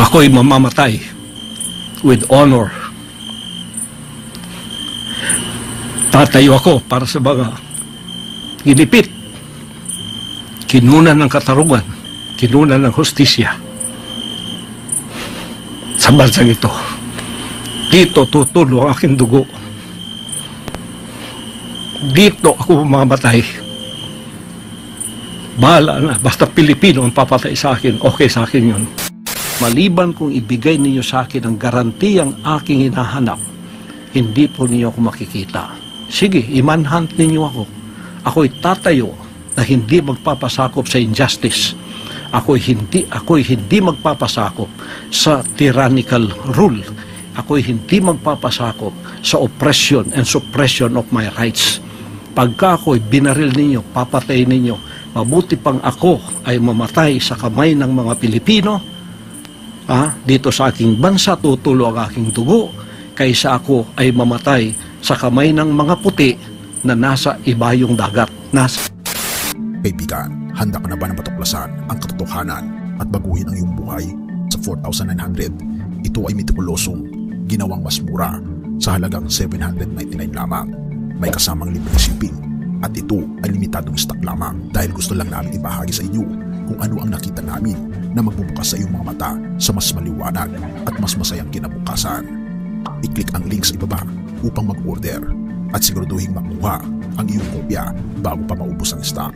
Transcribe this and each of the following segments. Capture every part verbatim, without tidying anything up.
Ako'y mamamatay with honor. Tatayo ako para sa mga ginipit, kinunan ng katarungan, kinunan ng hustisya sa bansang ito. Dito tutulo ang aking dugo. Dito ako mamamatay. Bahala na, basta Pilipino ang papatay sa akin, okay sa akin yun. Maliban kung ibigay ninyo sa akin ang garantiyang aking hinahanap, hindi po ninyo ako makikita. Sige, i-manhunt ninyo ako. Ako'y tatayo na hindi magpapasakop sa injustice. Ako'y hindi, ako'y hindi magpapasakop sa tyrannical rule. Ako'y hindi magpapasakop sa oppression and suppression of my rights. Pagka ako'y binaril ninyo, papatay ninyo, mabuti pang ako ay mamatay sa kamay ng mga Pilipino, ah, dito sa aking bansa tutulo ang aking dugo, kaysa ako ay mamatay sa kamay ng mga puti na nasa ibayong dagat. Nasa... Kaibigan, handa ka na ba na matuklasan ang katotohanan at baguhin ang iyong buhay sa four thousand nine hundred? Ito ay metikulosong ginawang mas mura sa halagang seven hundred ninety-nine lamang. May kasamang libreng shipping at ito ay limitadong stock lamang dahil gusto lang namin ibahagi sa inyo kung ano ang nakita namin na magbubukas sa iyong mga mata sa mas maliwanag at mas masayang kinabukasan. I-click ang link sa ibaba upang mag-order at siguraduhin makuha ang iyong kopya bago pa maubos ang stock.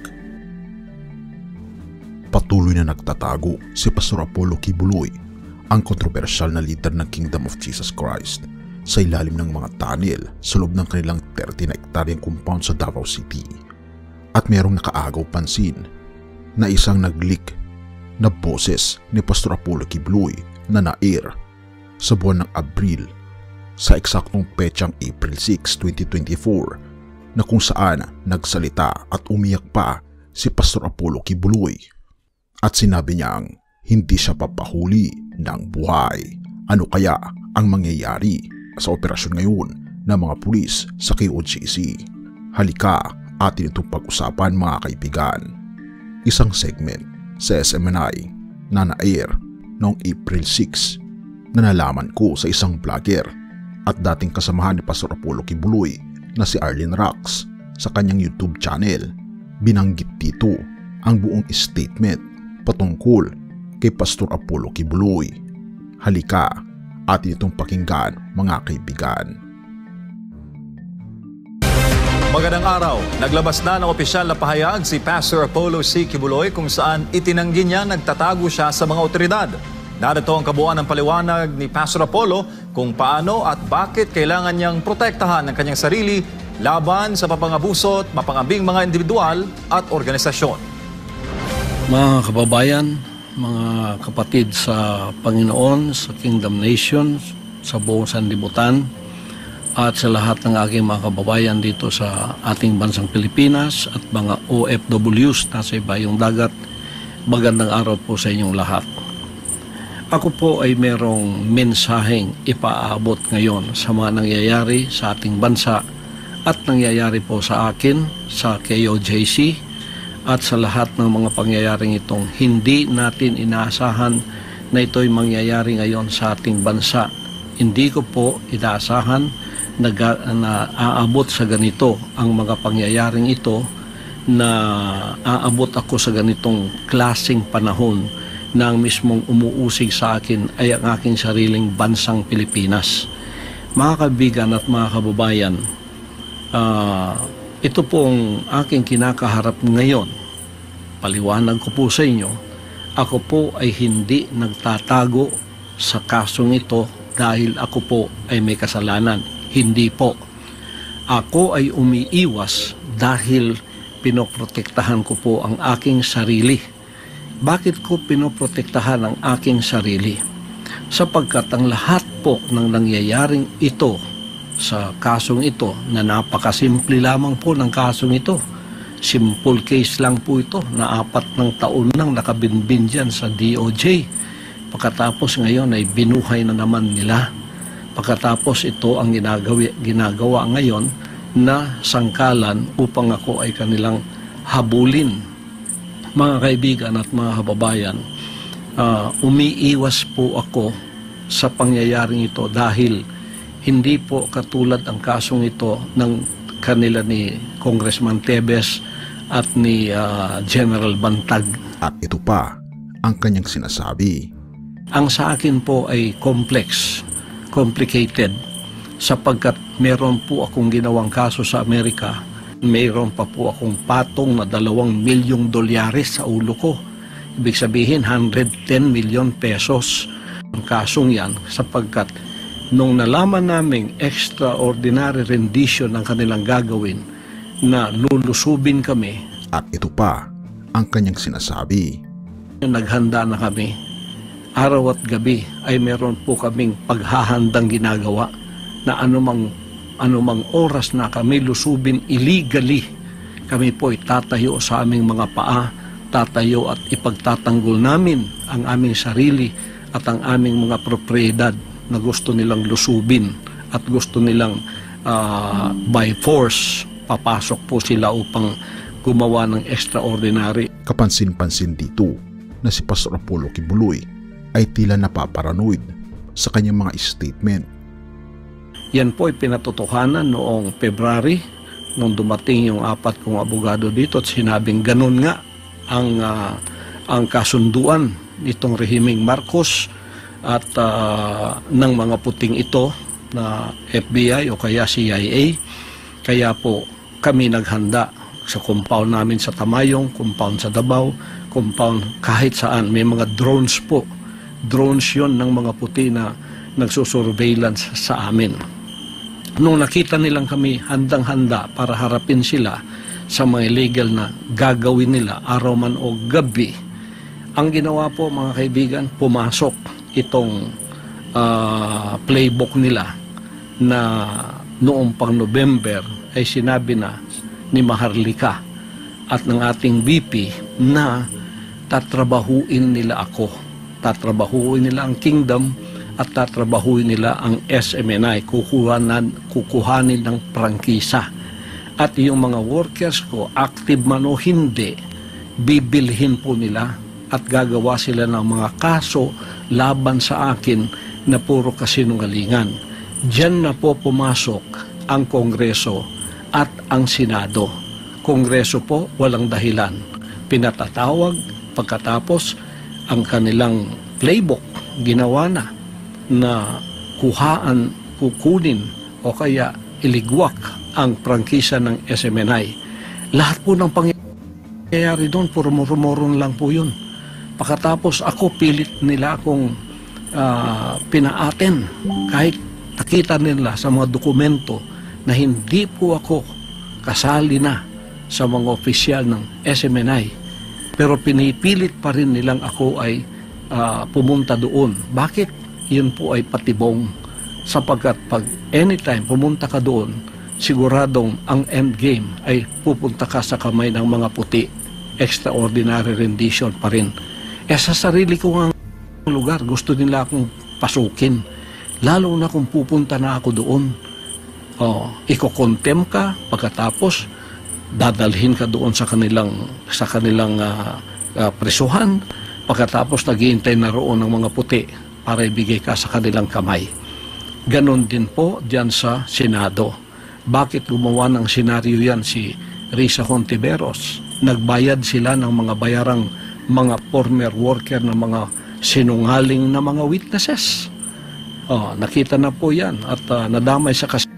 Patuloy na nagtatago si Pastor Apollo Kibuloy, ang kontrobersyal na leader ng Kingdom of Jesus Christ, sa ilalim ng mga tunnel sa loob ng kanilang thirty na hektaryang compound sa Davao City. At merong nakaagaw pansin na isang nag-leak na boses ni Pastor Apollo Kibuloy na na-air sa buwan ng Abril sa eksaktong petsang April six, twenty twenty-four, na kung saan nagsalita at umiyak pa si Pastor Apollo Kibuloy at sinabi niyang hindi siya papahuli ng buhay. Ano kaya ang mangyayari sa operasyon ngayon ng mga pulis sa K O J C? Halika, atin itong pag-usapan mga kaibigan. Isang segment sa S M N I na na-air noong April six na nalaman ko sa isang vlogger at dating kasamahan ni Pastor Apollo Kibuloy na si Arlene Rax sa kanyang YouTube channel. Binanggit dito ang buong statement patungkol kay Pastor Apollo Kibuloy. Halika, atin itong pakinggan mga kaibigan. Magandang araw. Naglabas na ng opisyal na pahayag si Pastor Apollo C. Kibuloy kung saan itinanggi niya nagtatago siya sa mga otoridad. Narito ang kabuuan ng paliwanag ni Pastor Apollo kung paano at bakit kailangan niyang protektahan ang kanyang sarili laban sa papangabuso at mapangambing mga individual at organisasyon. Mga kababayan, mga kapatid sa Panginoon, sa Kingdom Nation, sa buong sanlibutan, at sa lahat ng aking mga kababayan dito sa ating bansang Pilipinas at mga O F Ws na sa ibayong dagat, magandang araw po sa inyong lahat. Ako po ay merong mensaheng ipaabot ngayon sa mga nangyayari sa ating bansa at nangyayari po sa akin, sa K O J C, at sa lahat ng mga pangyayaring itong hindi natin inaasahan na ito'y mangyayari ngayon sa ating bansa. Hindi ko po inaasahan na, na aabot sa ganito ang mga pangyayaring ito, na aabot ako sa ganitong klaseng panahon na ang mismong umuusig sa akin ay ang aking sariling bansang Pilipinas. Mga kaibigan at mga kababayan, uh, ito pong aking kinakaharap ngayon. Paliwanag ko po sa inyo, ako po ay hindi nagtatago sa kasong ito dahil ako po ay may kasalanan. Hindi po. Ako ay umiiwas dahil pinoprotektahan ko po ang aking sarili. Bakit ko pinoprotektahan ang aking sarili? Sapagkat ang lahat po ng nangyayaring ito sa kasong ito, na napakasimple lamang po ng kasong ito. Simple case lang po ito, na apat ng taon nang nakabinbin dyan sa D O J. Pagkatapos ngayon ay binuhay na naman nila. Pagkatapos ito ang ginagawa, ginagawa ngayon na sangkalan upang ako ay kanilang habulin. Mga kaibigan at mga kababayan, uh, umiiwas po ako sa pangyayaring ito dahil hindi po katulad ang kasong ito ng kanila ni Congressman Tebes at ni uh, General Bantag. At ito pa ang kanyang sinasabi. Ang sa akin po ay complex, complicated, sapagkat meron po akong ginawang kaso sa Amerika, meron pa po akong patong na dalawang milyong dolyares sa ulo ko. Ibig sabihin, one hundred ten million pesos ang kasong yan, sapagkat nung nalaman naming extraordinary rendition ang kanilang gagawin na lulusubin kami. At ito pa ang kanyang sinasabi. Naghanda na kami. Araw at gabi ay meron po kaming paghahandang ginagawa na anumang, anumang oras na kami lusubin illegally, kami po ay tatayo sa aming mga paa, tatayo at ipagtatanggol namin ang aming sarili at ang aming mga propriedad na gusto nilang lusubin at gusto nilang uh, by force papasok po sila upang gumawa ng extraordinary. Kapansin-pansin dito na si Pastor Apollo Kibuloy ay tila napaparanoid sa kanyang mga statement. Yan po ay pinatotohanan noong February nung dumating yung apat kong abogado dito at sinabing ganun nga ang, uh, ang kasunduan nitong rehimeng Marcos at uh, ng mga puting ito na F B I o kaya C I A. Kaya po kami naghanda sa compound namin sa Tamayong, compound sa Davao, compound kahit saan. May mga drones po. Drones yon ng mga puti na nagsusurveillance sa amin. Nung nakita nilang kami handang-handa para harapin sila sa mga illegal na gagawin nila araw man o gabi, ang ginawa po mga kaibigan, pumasok itong uh, playbook nila na noong pang November ay sinabi na ni Maharlika at ng ating V P na tatrabahuin nila ako. Tatrabahuin nila ang kingdom at tatrabahuin nila ang S M N I. Kukuhanan, kukuhanin ng prangkisa. At yung mga workers ko, active man o hindi, bibilhin po nila at gagawa sila ng mga kaso laban sa akin na puro kasinungalingan. Diyan na po pumasok ang Kongreso at ang Senado. Kongreso po, walang dahilan. Pinatatawag, pagkatapos ang kanilang playbook ginawa na na kuhaan, kukunin o kaya iligwak ang prangkisa ng S M N I. Lahat po ng pangyayari doon, puro murumuron lang po yun. Pagkatapos ako, pilit nila akong uh, pinaaten kahit nakita nila sa mga dokumento na hindi po ako kasali na sa mga opisyal ng S M N I. Pero pinipilit pa rin nilang ako ay uh, pumunta doon. Bakit? Yun po ay patibong. Sapagkat pag anytime pumunta ka doon, siguradong ang end game ay pupunta ka sa kamay ng mga puti. Extraordinary rendition pa rin. Eh sa sarili ko nga lugar, gusto nila akong pasukin. Lalo na kung pupunta na ako doon. Oh, iko-contem ka, pagkatapos dadalhin ka doon sa kanilang sa kanilang uh, uh, presuhan, pagkatapos naghihintay na roon ng mga puti para ibigay ka sa kanilang kamay. Ganon din po diyan sa Senado. Bakit gumawa ng senaryo yan si Risa Hontiveros? Nagbayad sila ng mga bayarang mga former worker ng mga sinungaling na mga witnesses. Oh, nakita na po yan at uh, nadamay sa kas.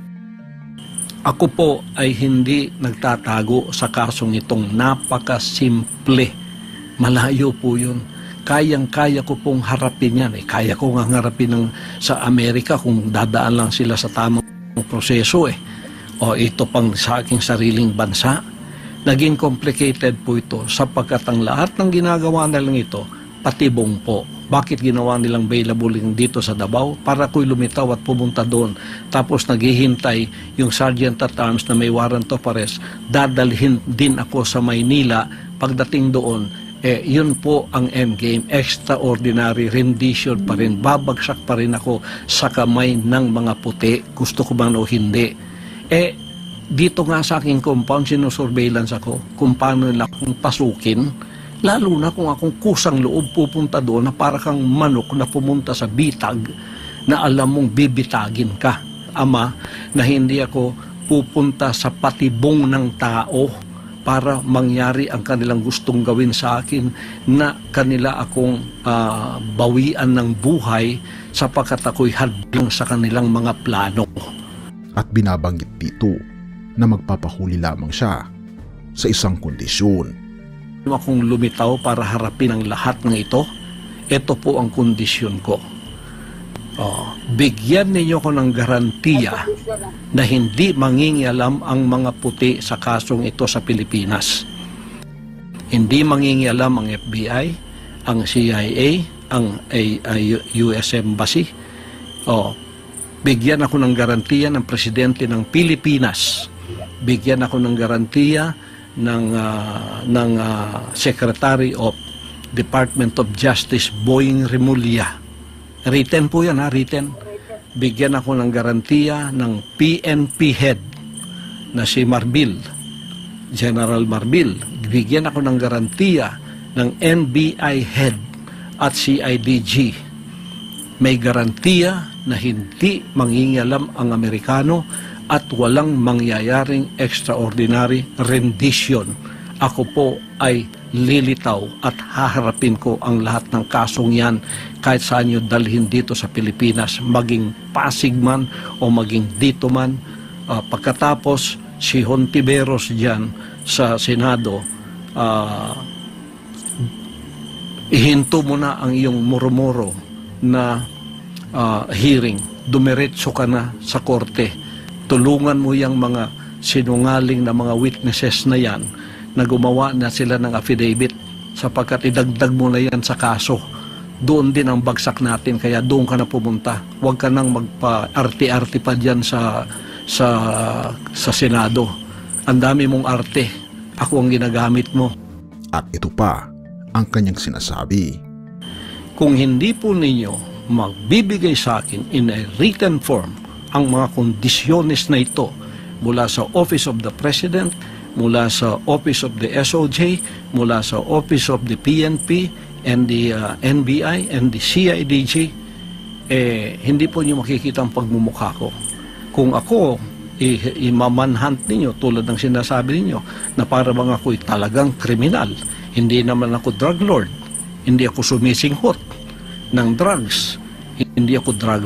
Ako po ay hindi nagtatago sa kasong itong napakasimple. Malayo po yun. Kayang-kaya ko pong harapin yan. Eh, kaya ko nga harapin ng, sa Amerika kung dadaan lang sila sa tamang proseso. Eh. O ito pang sa aking sariling bansa. Naging complicated po ito sapagkat ang lahat ng ginagawa na lang ito, patibong po. Bakit ginawa nilang available dito sa Davao? Para ko'y lumitaw at pumunta doon. Tapos naghihintay yung Sergeant at Arms na may warrant of arrest. Dadalhin din ako sa Maynila. Pagdating doon, eh, yun po ang endgame. Extraordinary rendition pa rin. Babagsak pa rin ako sa kamay ng mga puti. Gusto ko man o hindi. Eh, dito nga sa aking compound, sinusurveillance ako kung paano nila akong pasukin. Lalo na kung akong kusang loob pupunta doon na para kang manok na pumunta sa bitag na alam mong bibitagin ka. Ama, na hindi ako pupunta sa patibong ng tao para mangyari ang kanilang gustong gawin sa akin, na kanila akong uh, bawian ng buhay sapagkat ako'y hadlang sa kanilang mga plano. At binabanggit dito na magpapahuli lamang siya sa isang kondisyon. Akong lumitaw para harapin ang lahat ng ito, ito po ang kondisyon ko. Oh, bigyan ninyo ko ng garantiya na hindi mangingialam ang mga puti sa kasong ito sa Pilipinas. Hindi mangingialam ang F B I, ang C I A, ang U S Embassy. Oh, bigyan ako ng garantiya ng Presidente ng Pilipinas. Bigyan ako ng garantiya ng, uh, ng uh, Secretary of Department of Justice, Boying Remulla. Written po yan, ha? Written. Bigyan ako ng garantiya ng P N P head na si Marbil, General Marbil. Bigyan ako ng garantiya ng N B I head at C I D G. May garantiya na hindi mangingialam ang Amerikano at walang mangyayaring extraordinary rendition. Ako po ay lilitaw at haharapin ko ang lahat ng kasong yan kahit saan nyo dalhin dito sa Pilipinas, maging Pasig man o maging dito man. Uh, pagkatapos, si Hontiveros dyan sa Senado, uh, ihinto mo na ang iyong murmuro na uh, hearing. Dumiretso ka na sa korte. Tulungan mo yung mga sinungaling na mga witnesses na yan na gumawa na sila ng affidavit sapagkat idagdag mo na yan sa kaso. Doon din ang bagsak natin, kaya doon ka na pumunta. Huwag ka nang magpa-arte-arte pa dyan sa, sa, sa Senado. Ang dami mong arte. Ako ang ginagamit mo. At ito pa ang kanyang sinasabi. Kung hindi po ninyo magbibigay sa akin in a written form ang mga kondisyones na ito mula sa Office of the President, mula sa Office of the S O J, mula sa Office of the P N P and the uh, N B I and the C I D G, eh, hindi po niyo makikita ang pagmumukha ko. Kung ako, i-mamanhunt ninyo tulad ng sinasabi ninyo na para bang ako'y talagang kriminal. Hindi naman ako drug lord. Hindi ako sumisinghot ng drugs. Hindi ako drug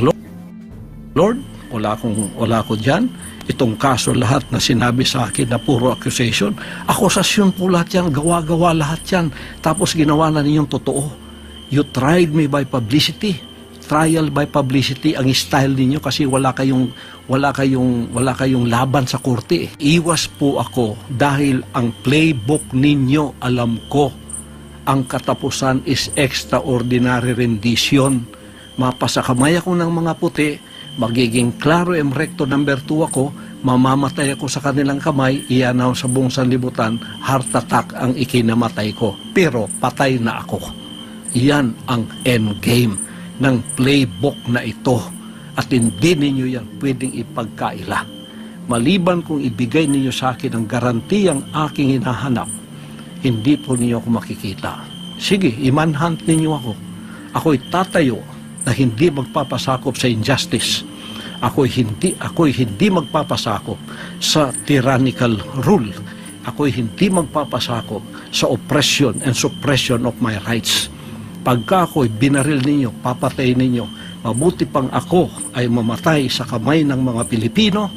lord. Wala akong, wala ako dyan. Itong kaso lahat na sinabi sa akin na puro accusation, akusasyon po lahat yan, gawa-gawa lahat yan. Tapos ginawa na ninyong totoo. You tried me by publicity. Trial by publicity ang style ninyo kasi wala kayong, wala kayong, wala kayong laban sa korte. Iwas po ako dahil ang playbook ninyo, alam ko, ang katapusan is extraordinary rendition. Mapasakamay ako ng mga puti, magiging klaro em recto number two ako, mamamatay ako sa kanilang kamay, ianaw sa buong sanlibutan, heart attack ang ikinamatay ko. Pero patay na ako. Yan ang endgame ng playbook na ito. At hindi ninyo yan pwedeng ipagkaila. Maliban kung ibigay ninyo sa akin ang garantiyang aking hinahanap, hindi po ninyo ako makikita. Sige, i-manhunt ninyo ako. Ako'y tatayo na hindi magpapasakop sa injustice. Ako'y hindi, ako'y hindi magpapasakop sa tyrannical rule. Ako'y hindi magpapasakop sa oppression and suppression of my rights. Pagka ako'y binaril ninyo, papatay ninyo, mabuti pang ako ay mamatay sa kamay ng mga Pilipino,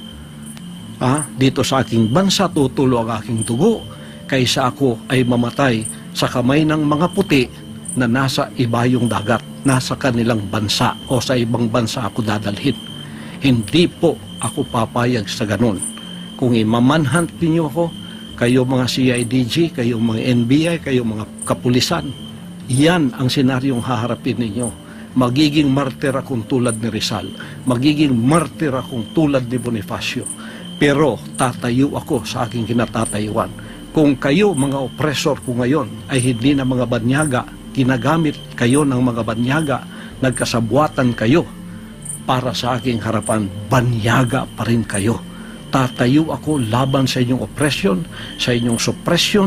ah, dito sa aking bansa, tutulo ang aking dugo, kaysa ako ay mamatay sa kamay ng mga puti na nasa ibayong dagat, nasa kanilang bansa o sa ibang bansa ako dadalhin. Hindi po ako papayag sa ganun. Kung imamanhunt ninyo ako, kayo mga C I D G, kayo mga N B I, kayo mga kapulisan, yan ang senaryong haharapin ninyo. Magiging martir akong tulad ni Rizal. Magiging martir akong tulad ni Bonifacio. Pero tatayo ako sa aking kinatatayuan. Kung kayo, mga oppressor ko ngayon, ay hindi na mga banyaga, ginagamit kayo ng mga banyaga, nagkasabwatan kayo para sa aking harapan, banyaga pa rin kayo. Tatayo ako laban sa inyong oppression, sa inyong suppression,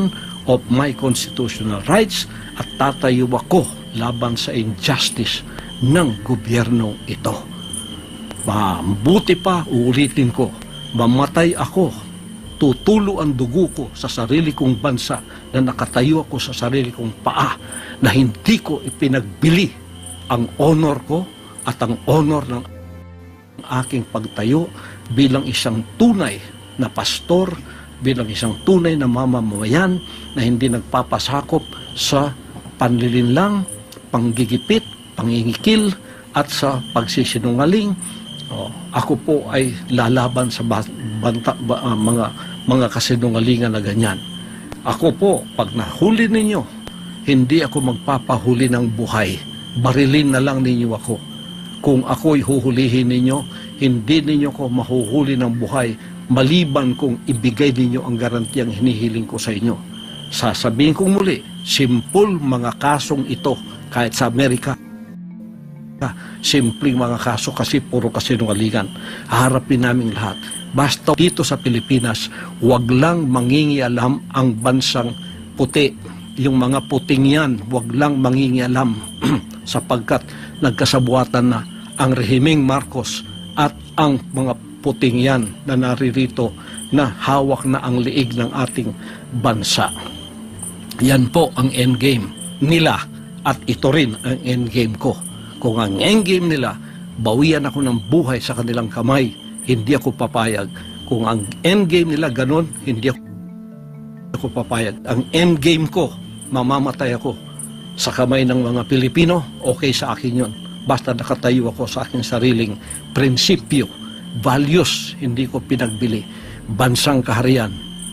of my constitutional rights at tatayo ako laban sa injustice ng gobyerno ito. Mabuti pa, uulitin ko, mamatay ako, tutulo ang dugo ko sa sarili kong bansa na nakatayo ako sa sarili kong paa na hindi ko ipinagbili ang honor ko at ang honor ng aking pagtayo bilang isang tunay na pastor, bilang isang tunay na mamamayan na hindi nagpapasakop sa panlilinlang, panggigipit, pangingikil at sa pagsisinungaling. Oh, ako po ay lalaban sa banta, ba, uh, mga mga kasinungalingan na ganyan. Ako po, pag nahuli ninyo, hindi ako magpapahuli ng buhay. Barilin na lang ninyo ako. Kung ako'y huhulihin ninyo, hindi ninyo ko mahuhuli ng buhay maliban kung ibigay ninyo ang garantiyang hinihiling ko sa inyo. Sasabihin kong muli, simple mga kasong ito kahit sa Amerika. Simpleng mga kaso kasi puro kasinungalingan. Haharapin namin lahat. Basta dito sa Pilipinas, wag lang mangingialam ang bansang puti. Yung mga puting yan, wag lang mangingialam sapagkat nagkasabuatan na ang rehimeng Marcos at ang mga puting yan na naririto na hawak na ang liig ng ating bansa. Yan po ang endgame nila at ito rin ang endgame ko. Kung ang endgame nila, bawian ako ng buhay sa kanilang kamay, hindi ako papayag. Kung ang endgame nila ganon, hindi ako papayag. Ang endgame ko, mamamatay ako sa kamay ng mga Pilipino, okay sa akin yun. Basta nakatayo ako sa aking sariling prinsipyo, values, hindi ko pinagbili. Bansang kaharian.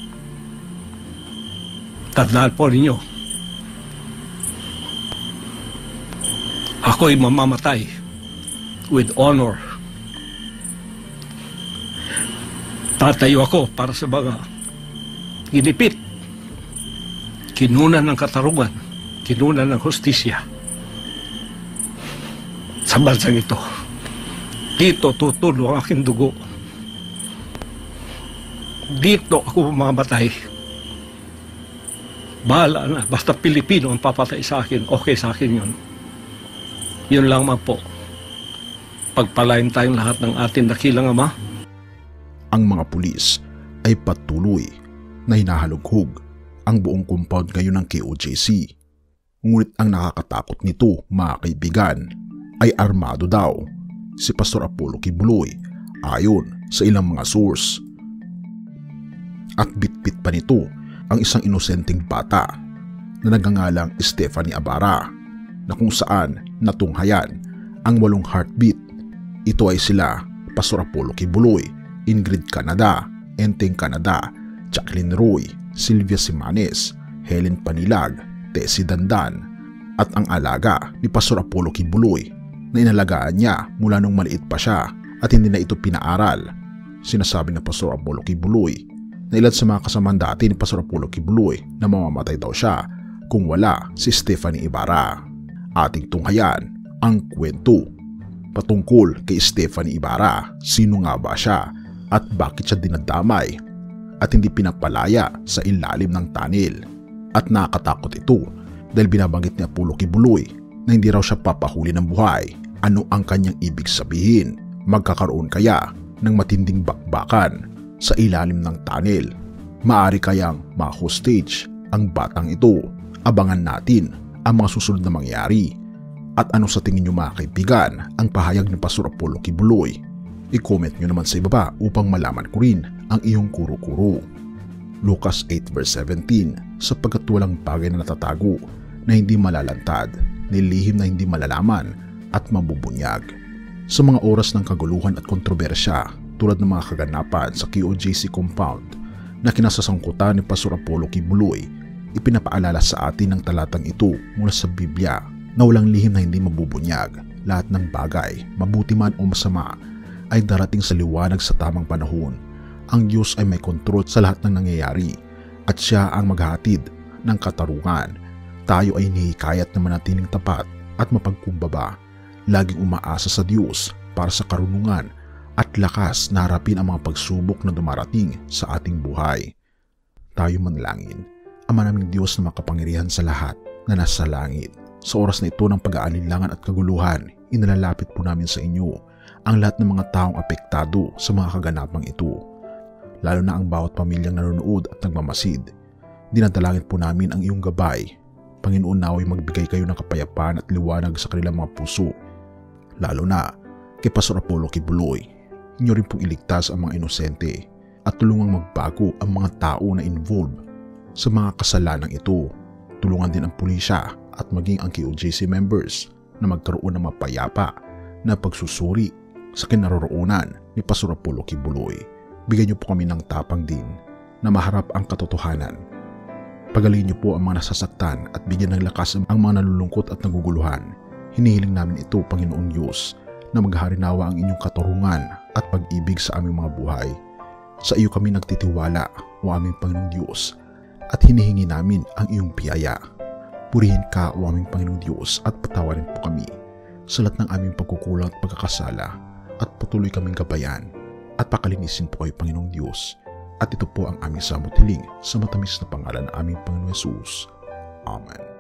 Tandaan po ninyo, ako'y mamamatay with honor. Tatayo ako para sa mga ginipit, kinunan ng katarungan, kinunan ng hustisya sa bansang ito. Dito tutulo ang aking dugo. Dito ako mamamatay. Bahala na, basta Pilipino ang papatay sa akin, okay sa akin yun. Yun lang man po. Pagpalain tayong lahat ng ating dakilang Ama. Ang mga pulis ay patuloy na hinahalughog ang buong compound ngayon ng K O J C. Ngunit ang nakakatakot nito, mga kaibigan, ay armado daw si Pastor Apollo Kibuloy ayon sa ilang mga source. At bitbit pa nito ang isang inosenteng bata na nagngangalang Stephanie Ibarra na kung saan natunghayan ang walong heartbeat. Ito ay sila Pastor Apollo Kibuloy, Ingrid Canada, Enteng Canada, Jacqueline Roy, Sylvia Simanes, Helen Panilag, Tessie Dandan at ang alaga ni Pastor Apollo Kibuloy na inalagaan niya mula nung maliit pa siya at hindi na ito pinaaral. Sinasabi ng Pastor Apollo Kibuloy na ilan sa mga kasamaan dati ni Pastor Apollo Kibuloy na mamamatay daw siya kung wala si Stephanie Ibarra. Ating tunghayan ang kwento patungkol kay Stephanie Ibarra. Sino nga ba siya at bakit siya dinadamay at hindi pinapalaya sa ilalim ng tunnel? At nakakatakot ito dahil binabanggit ni Apollo Kibuloy na hindi raw siya papahuli ng buhay. Ano ang kanyang ibig sabihin? Magkakaroon kaya ng matinding bakbakan sa ilalim ng tunnel? Maari kayang ma-hostage ang batang ito? Abangan natin ang mga susunod na mangyari. At ano sa tingin nyo, mga kaibigan, ang pahayag ni Pastor Apollo Kibuloy? I-comment nyo naman sa ibaba upang malaman ko rin ang iyong kuro-kuro. Lucas eight verse seventeen, sapagkat walang bagay na natatago na hindi malalantad, nilihim na hindi malalaman at mabubunyag. Sa mga oras ng kaguluhan at kontrobersya tulad ng mga kaganapan sa K O J C compound na kinasasangkutan ni Pastor Apollo Kibuloy, ipinapaalala sa atin ng talatang ito mula sa Biblia na walang lihim na hindi mabubunyag. Lahat ng bagay, mabuti man o masama, ay darating sa liwanag sa tamang panahon. Ang Diyos ay may kontrol sa lahat ng nangyayari at Siya ang maghahatid ng katarungan. Tayo ay hinihikayat na manatiling tapat at mapagkumbaba, laging umaasa sa Diyos para sa karunungan at lakas na harapin ang mga pagsubok na dumarating sa ating buhay. Tayo manalangin. Ama naming Diyos na makapangyarihan sa lahat na nasa langit, sa oras na ito ng pag-aalinlangan at kaguluhan, inalalapit po namin sa inyo ang lahat ng mga taong apektado sa mga kaganapang ito, lalo na ang bawat pamilyang nanonood at nagmamasid. Dinadalangin po namin ang iyong gabay. Panginoon, naway magbigay kayo ng kapayapaan at liwanag sa kanilang mga puso, lalo na kay Pastor Apollo Kibuloy. Inyo rin pong iligtas ang mga inosente at tulungang magbago ang mga tao na involved sa mga kasalanang ito. Tulungan din ang pulisya at maging ang K O J C members na magkaroon ng mapayapa na pagsusuri sa kinaroroonan ni Pastor Apollo Kibuloy. Bigyan niyo po kami ng tapang din na maharap ang katotohanan. Pagalingin niyo po ang mga nasasaktan at bigyan ng lakas ang mga nalulungkot at naguguluhan. Hinihiling namin ito, Panginoong Diyos, na magharinawa ang inyong katurungan at pag-ibig sa aming mga buhay. Sa iyo kami nagtitiwala, o aming Panginoong Diyos, at hinihingi namin ang iyong biyaya. Purihin ka, o aming Panginoong Diyos, at patawarin po kami sa lahat ng aming pagkukulang at pagkakasala, at patuloy kaming gabayan at pakalinisin po kayo, Panginoong Diyos. At ito po ang aming samot hiling sa matamis na pangalan ng aming Panginoong Yesus. Amen.